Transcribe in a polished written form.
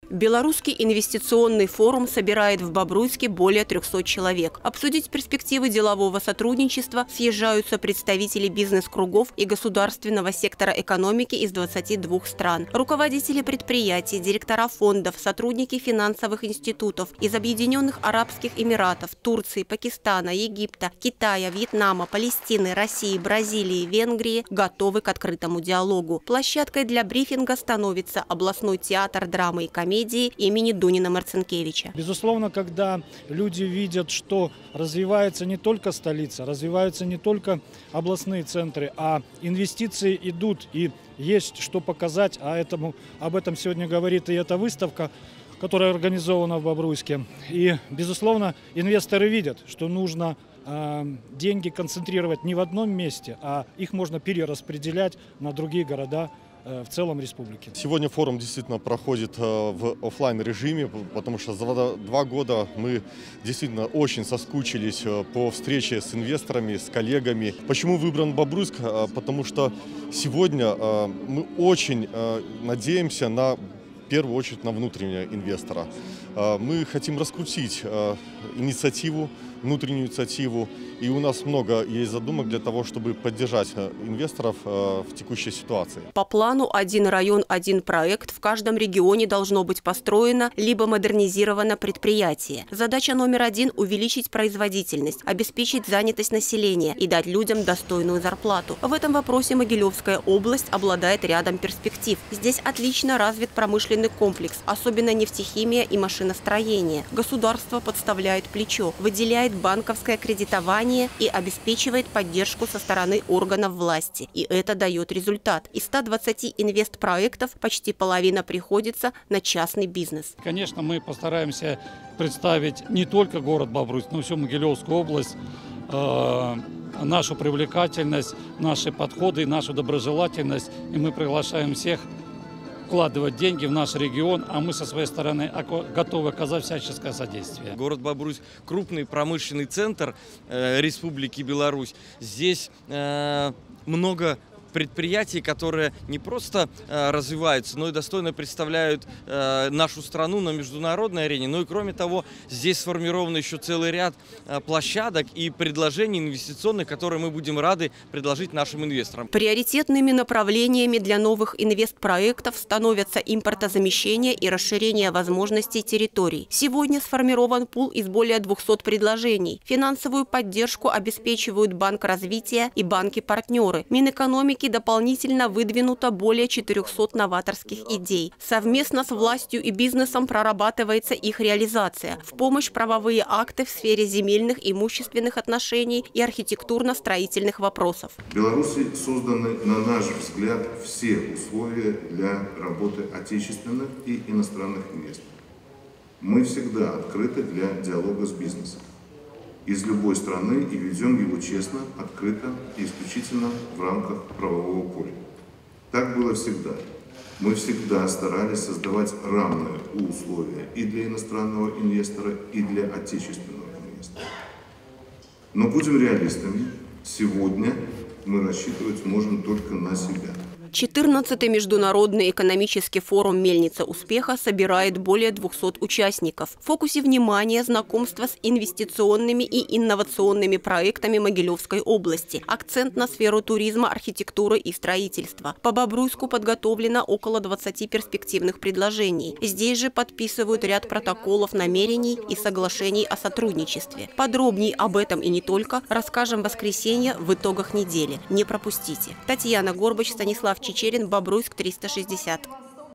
Белорусский инвестиционный форум собирает в Бобруйске более 300 человек. Обсудить перспективы делового сотрудничества съезжаются представители бизнес-кругов и государственного сектора экономики из 22 стран. Руководители предприятий, директора фондов, сотрудники финансовых институтов из Объединенных Арабских Эмиратов, Турции, Пакистана, Египта, Китая, Вьетнама, Палестины, России, Бразилии, Венгрии готовы к открытому диалогу. Площадкой для брифинга становится областной театр драмы и комедии имени Дунина-Марцинкевича. Безусловно, когда люди видят, что развивается не только столица, развиваются не только областные центры, а инвестиции идут и есть что показать, об этом сегодня говорит и эта выставка, которая организована в Бобруйске. И, безусловно, инвесторы видят, что нужно деньги концентрировать не в одном месте, а их можно перераспределять на другие города в целом республики. Сегодня форум действительно проходит в офлайн режиме, потому что за 2 года мы действительно очень соскучились по встрече с инвесторами, с коллегами. Почему выбран Бобруйск? Потому что сегодня мы очень надеемся в первую очередь на внутреннего инвестора. Мы хотим раскрутить внутреннюю инициативу, и у нас много есть задумок для того, чтобы поддержать инвесторов в текущей ситуации. По плану «Один район, один проект» в каждом регионе должно быть построено либо модернизировано предприятие. Задача номер 1 – увеличить производительность, обеспечить занятость населения и дать людям достойную зарплату. В этом вопросе Могилевская область обладает рядом перспектив. Здесь отлично развит промышленный комплекс, особенно нефтехимия и машиностроение. Государство подставляет плечо, выделяет банковское кредитование и обеспечивает поддержку со стороны органов власти. И это дает результат. Из 120 инвестпроектов почти половина приходится на частный бизнес. Конечно, мы постараемся представить не только город Бобруйск, но и всю Могилевскую область, нашу привлекательность, наши подходы, нашу доброжелательность. И мы приглашаем всех вкладывать деньги в наш регион, а мы со своей стороны готовы оказать всяческое содействие. Город Бобруйск – крупный промышленный центр Республики Беларусь. Здесь много предприятий, которые не просто развиваются, но и достойно представляют нашу страну на международной арене. Ну и кроме того, здесь сформирован еще целый ряд площадок и предложений инвестиционных, которые мы будем рады предложить нашим инвесторам. Приоритетными направлениями для новых инвестпроектов становятся импортозамещение и расширение возможностей территорий. Сегодня сформирован пул из более 200 предложений. Финансовую поддержку обеспечивают Банк развития и банки-партнеры. Минэкономики дополнительно выдвинуто более 400 новаторских идей. Совместно с властью и бизнесом прорабатывается их реализация. В помощь правовые акты в сфере земельных, имущественных отношений и архитектурно-строительных вопросов. В Беларуси созданы, на наш взгляд, все условия для работы отечественных и иностранных инвесторов. Мы всегда открыты для диалога с бизнесом из любой страны и ведем его честно, открыто и исключительно в рамках правового поля. Так было всегда. Мы всегда старались создавать равные условия и для иностранного инвестора, и для отечественного инвестора. Но будем реалистами, сегодня мы рассчитывать можем только на себя. 14-й международный экономический форум «Мельница успеха» собирает более 200 участников. В фокусе внимания знакомство с инвестиционными и инновационными проектами Могилевской области. Акцент на сферу туризма, архитектуры и строительства. По Бобруйску подготовлено около 20 перспективных предложений. Здесь же подписывают ряд протоколов намерений и соглашений о сотрудничестве. Подробнее об этом и не только расскажем в воскресенье в итогах недели. Не пропустите. Татьяна Горбач, Станислав Чечерин, Бобруйск 360.